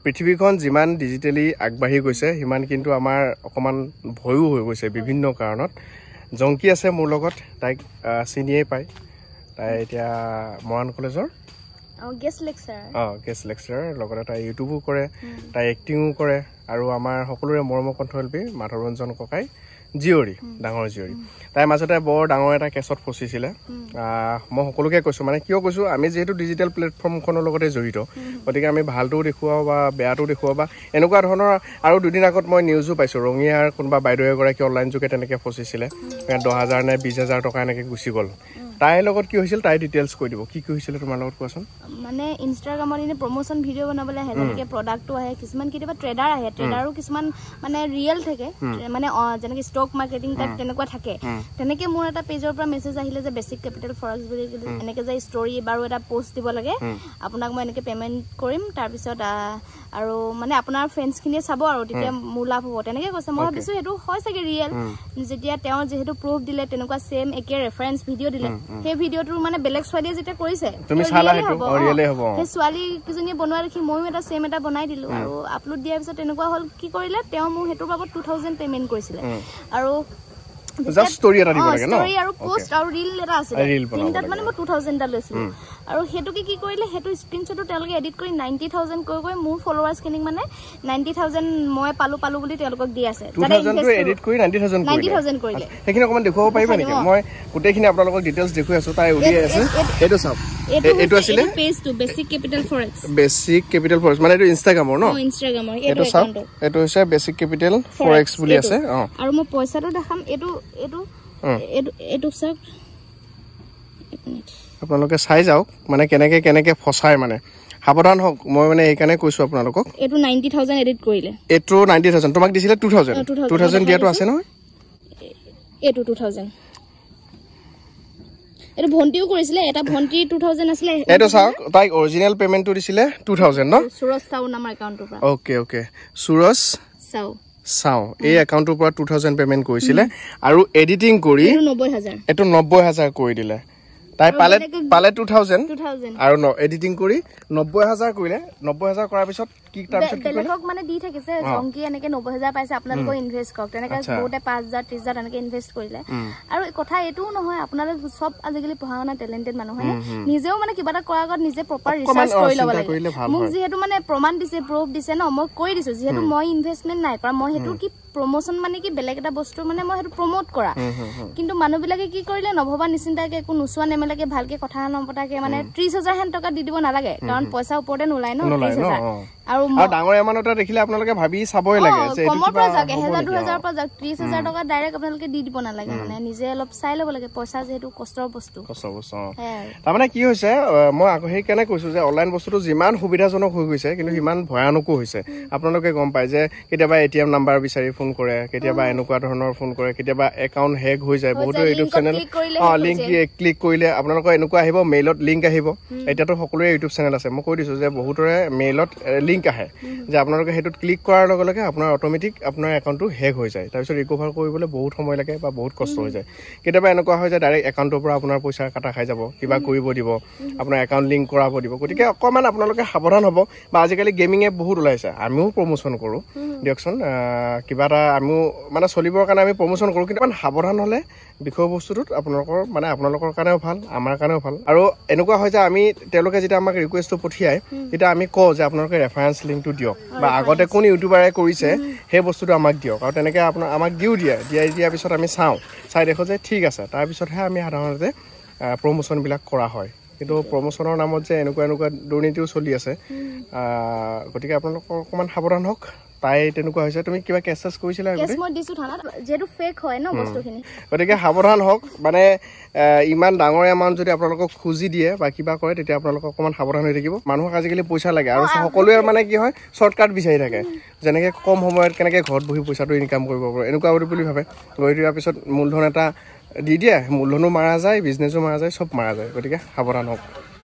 পৃথিৱীখন যিমান ডিজিটেলি আগবাঢ়ি গৈছে সিমান কিন্তু আমাৰ অকমান ভয়ও হৈ গৈছে বিভিন্ন কাৰণত জংকি আছে মোৰ লগত তাইক চিনিয়ে পায় তাই এতিয়া মৰাণ কলেজৰ গেষ্ট লেকচাৰাৰ লগতে তাই ইউটিউবো কৰে তাই এক্টিঙো কৰে আৰু আমাৰ সকলোৰে মৰমৰ কণ্ঠশিল্পী মাধৱৰঞ্জন ককাই জিয়ৰী ডাঙৰ জিয়ৰী তাই মাজতে বৰ ডাঙৰ এটা কেছত ফচিছিলে মই সকলোকে কৈছো মানে কিয় কৈছো আমি যেহেতু ডিজিটেল প্লেটফৰ্মখনৰ লগতে জড়িত গতিকে আমি ভালটোও দেখুৱাও বা বেয়াটোও দেখুৱাও বা এনেকুৱা ধৰণৰ আৰু দুদিন আগত মই নিউজো পাইছো ৰঙিয়াৰ কোনোবা বাইদেউ এগৰাকী অনলাইন যোগে তেনেকৈ ফচিছিলে 10,000 নে 20,000 টকা এনেকৈ গুচি গ'ল তাইৰ লগত কি হৈছিল তাই ডিটেইলছ কৈ দিব কি হৈছিল তোমাৰ লগত কোৱাচোন মানে ইনষ্টাগ্ৰামত এনে প্ৰমোচন ভিডিঅ' বনাবলৈ আহে যেনেকৈ প্ৰডাক্টটো আহে কিছুমান কেতিয়াবা ট্ৰেডাৰ আহে ট্ৰেডাৰো কিছুমান মানে ৰিয়েল থাকে মানে যেনেকৈ ষ্টক মাৰ্কেটিং টাইপ তেনেকুৱা থাকে তেনেকৈ মোৰ এটা পেজৰ পৰা মেছেজ আহিলে যে বেছিক কেপিটেল ফৰেক্স বুলি এনেকৈ যে ষ্টৰি বাৰু এটা পোষ্ট দিব লাগে আপোনাক মই এনেকৈ পে'মেণ্ট কৰিম তাৰপিছত আৰু মানে আপোনাৰ ফ্ৰেণ্ডছখিনিয়ে চাব আৰু তেতিয়া মোৰ লাভ হ'ব তেনেকৈ কৈছে মই ভাবিছোঁ সেইটো হয় চাগে ৰিয়েল যেতিয়া তেওঁ যিহেতু প্ৰুফ দিলে তেনেকুৱা ছেম একে ৰেফাৰেঞ্চ ভিডিঅ' দিলে সেই ভিডিঅ'টোৰ মানে বেলেগ ছোৱালীয়ে যেতিয়া কৰিছে সেই ছোৱালী কেইজনীয়ে বনোৱা দেখি ময়ো এটা ছেম এটা বনাই দিলোঁ আৰু আপলোড দিয়াৰ পিছত তেনেকুৱা হ'ল কি কৰিলে তেওঁ মোক সেইটোৰ বাবদ 2,000 পে'মেণ্ট কৰিছিলে আৰু জাস্ট ষ্টৰি এটা দিব লাগে ন ষ্টৰি আৰু পোষ্ট আৰু ৰীল এটা আছিল তিনিটাত মানে মই 2,000 এটা লৈছিলোঁ আৰু সেইটোকে কি কৰিলে সেইটো স্ক্ৰীনশ্বটো তেওঁলোকে এডিট কৰি 90,000 কৈ মোৰ ফলোৱাৰ্ছখিনিক মানে 90,000 মই পালো বুলি তেওঁলোকক দি আছে 2,000 এডিট কৰি 90,000 কৰিলে সেইখিনি অকমান দেখুৱাব পাৰিবা নেকি মই গোটেইখিনি আপোনালোকক ডিটেইলছ দেখুৱাই আছো তাই উলিয়াই আছে এইটো চাওক এইটো আছিল পেজটো বেছিক কেপিটেল ফৰেক্স মানে এইটো ইনষ্টাগ্ৰামৰ ন ইনষ্টাগ্ৰামৰ এইটো চাওক এইটো হৈছে বেছিক কেপিটেল ফৰেক্স বুলি আছে আৰু মই পইচাটো দেখাম এইটো চাওক আপোনালোকে চাই যাওক মানে কেনেকে ফচাই মানে সাৱধান হওক মই মানে এইকাৰণে কৈছো আপোনালোকক এইটো 90,000 এডিট কৰিলে এইটো 90,000 তোমাক দিছিলে 2,000 দিয়াটো আছে নহয় এইটো 2,000 এইটো ভন্টিও কৰিছিলে এটা ভন্টি 2,000 আছিলে এইটো চাওক তাইক অৰিজিনেল পেমেন্টটো দিছিলে 2,000 ন সুৰজ চাও নামৰ একাউণ্টৰ পৰা ওকে সুৰজ চাও এই একাউণ্টৰ পৰা 2,000 পেমেন্ট কৰিছিলে আৰু এডিটিং কৰি এইটো 90,000 কৰি দিলে তাই পালে 2,000 আৰু এডিটিং কৰি 90,000 কৰিলে 90,000 কৰাৰ পিছত কি তাৰপিছত কি বেলেগক মানে দি থাকিছে জংকি এনেকে 90,000 পাইছে আপোনালোকৰ ইনভেষ্ট কৰক তেনেকে বহুতে 5,000 30,000 এনেকে ইনভেষ্ট কৰিলে আৰু কথা এইটোও নহয় আপোনালোক সব আজিকালি পঢ়া শুনা টেলেণ্টেড মানুহ হয় নিজেও মানে কিবা এটা কৰাৰ আগত নিজে প্ৰপাৰ ৰিচাৰ্চ কৰি ল'ব লাগে মোক যিহেতু মানে প্ৰমাণ দিছে প্ৰুফ দিছে ন মই কৈ দিছো যিহেতু মই ইনভেষ্টমেণ্ট নাই কৰা মই সেইটো কি প্ৰমোচন মানে কি বেলেগ এটা বস্তু মানে মই সেইটো প্ৰমোট কৰা কিন্তু মানুহবিলাকে কি কৰিলে নভবা নিচিন্তাকে একো নোচোৱা নেমেলাকে ভালকে কথা নপতাকে মানে 30,000 হেন টকা দি দিব নালাগে কাৰণ পইচা ওপৰতে নোলায় ন 30,000 আৰু ডাঙৰ এমাউণ্ট এটা দেখিলে আপোনালোকে ভাবি চাবই লাগে যে কমৰ পৰা যাওক 1,000 2,000 পৰা যাওক 30,000 টকা ডাইৰেক্ট আপোনালোকে দি দিব নালাগে মানে নিজে অলপ চাই ল'ব লাগে পইচা যিহেতু কষ্টৰ বস্তু তাৰমানে কি হৈছে মই সেইকাৰণে কৈছো যে অনলাইন বস্তুটো যিমান সুবিধাজনক হৈ গৈছে কিন্তু সিমান ভয়ানকো হৈছে আপোনালোকে গম পায় যে কেতিয়াবা ATM নাম্বাৰ বিচাৰি ফোন কৰে কেতিয়াবা এনেকুৱা ধৰণৰ ফোন কৰে কেতিয়াবা একাউণ্ট হেক হৈ যায় বহুতো ইউটিউব চেনেল লিংক ক্লিক কৰিলে আপোনালোকৰ এনেকুৱা আহিব মেইলত লিংক আহিব এতিয়াতো সকলোৰে ইউটিউব চেনেল আছে মই কৈ দিছো যে বহুতৰে মেইলত লিংক আহে যে আপোনালোকে সেইটোত ক্লিক কৰাৰ লগে লগে আপোনাৰ অট'মেটিক আপোনাৰ একাউণ্টটো হেক হৈ যায় তাৰপিছত ৰিকভাৰ কৰিবলৈ বহুত সময় লাগে বা বহুত কষ্ট হৈ যায় কেতিয়াবা এনেকুৱা হয় যে ডাইৰেক্ট একাউণ্টৰ পৰা আপোনাৰ পইচা কাটা খাই যাব কিবা কৰিব দিব আপোনাৰ একাউণ্ট লিংক কৰাব দিব গতিকে অকণমান আপোনালোকে সাৱধান হ'ব বা আজিকালি গেমিং এপ বহুত ওলাইছে আমিও প্ৰমোচন কৰোঁ দিয়কচোন কিবা এটা আমিও মানে চলিবৰ কাৰণে আমি প্ৰমোচন কৰোঁ কিন্তু ইমান সাৱধান হ'লে বিষয়বস্তুটোত আপোনালোকৰ কাৰণেও ভাল আমাৰ কাৰণেও ভাল আৰু এনেকুৱা হয় যে আমি তেওঁলোকে যেতিয়া আমাক ৰিকুৱেষ্টটো পঠিয়ায় তেতিয়া আমি কওঁ যে আপোনালোকে ৰেফাৰেঞ্চ লিংকটো দিয়ক বা আগতে কোন ইউটিউবাৰে কৰিছে সেই বস্তুটো আমাক দিয়ক আৰু তেনেকৈ আমাক দিয়াৰ পিছত আমি চাই দেখোঁ যে ঠিক আছে তাৰপিছতহে আমি সাধাৰণতে প্ৰমোচনবিলাক কৰা হয় কিন্তু প্ৰমোচনৰ নামত যে এনেকুৱা দুৰ্নীতিও চলি আছে গতিকে আপোনালোকৰ অকণমান সাৱধান হওক তাই তেনেকুৱা হৈছে তুমি কিবা কেছ কৰিছিলা গতিকে সাৱধান হওক মানে ইমান ডাঙৰ এমাউণ্ট যদি আপোনালোকক খুজি দিয়ে বা কিবা কৰে তেতিয়া আপোনালোকক অকণমান সাৱধান হৈ থাকিব মানুহক আজিকালি পইচা লাগে আৰু সকলোৱে মানে কি হয় শ্বৰ্টকাট বিচাৰি থাকে যেনেকৈ কম সময়ত কেনেকৈ ঘৰত বহি পইচাটো ইনকাম কৰিব পাৰে এনেকুৱা বুলি ভাবে গৈ দিয়াৰ পিছত মূলধন এটা দি দিয়ে মূলধনো মাৰা যায় বিজনেছো মাৰা যায় চব মাৰা যায় গতিকে সাৱধান হওক